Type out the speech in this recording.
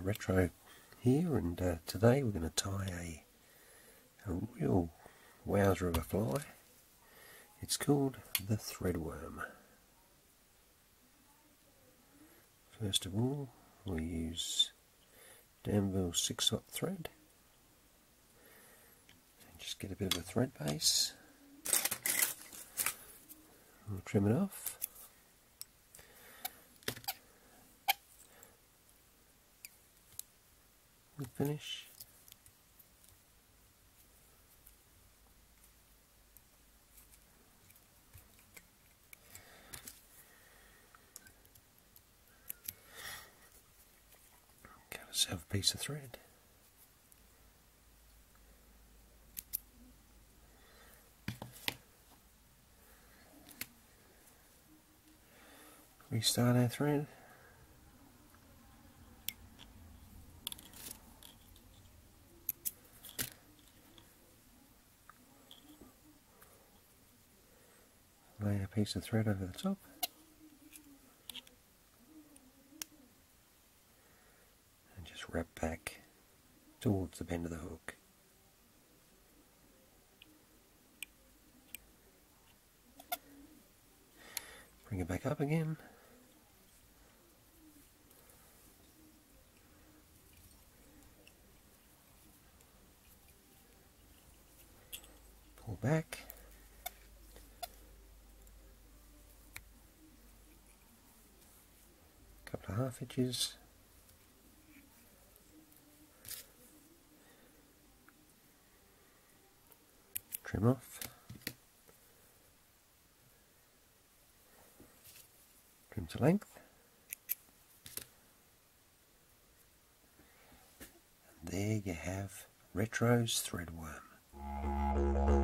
Retro here, and today we're going to tie a real wowzer of a fly. It's called the threadworm. First of all, we'll use Danville 6/0 thread and just get a bit of a thread base. We'll trim it off. We'll finish. Cut ourselves a piece of thread. Restart our thread. Lay a piece of thread over the top. And just wrap back towards the bend of the hook. Bring it back up again. Pull back. Couple of half inches. Trim off. Trim to length. And there you have Retro's threadworm.